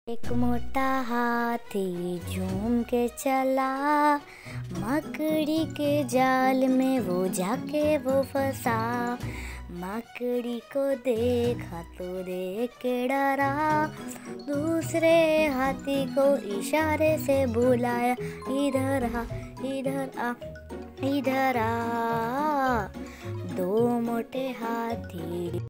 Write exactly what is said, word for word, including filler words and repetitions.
एक मोटा हाथी झूम के चला, मकड़ी के जाल में वो जाके वो फंसा। मकड़ी को देखा तो देख के डरा, दूसरे हाथी को इशारे से बुलाया, इधर आ इधर आ इधर आ। दो मोटे हाथी